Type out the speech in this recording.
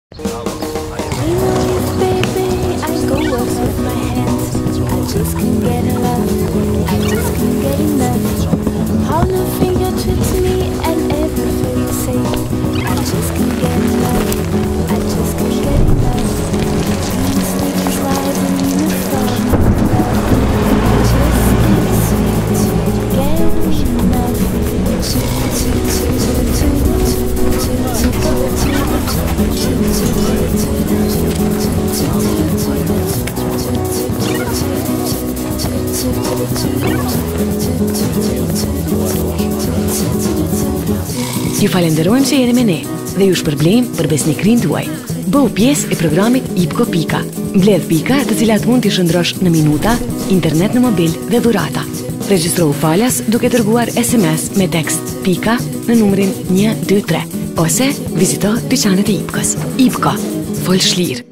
Ju falenderojmë që jeni me ne dhe ju shpërblejmë për besnikrin tuaj. Bëu pjesë e programit IPCO Pika. Mbledh pika të cilat mund t'i shndrosh në minuta, internet në mobil dhe dhurata. Regjistrohu falas duke dërguar SMS me tekst pika në numrin 123 ose vizito dyqanet e IPCO-s. IPCO, fol shlirë.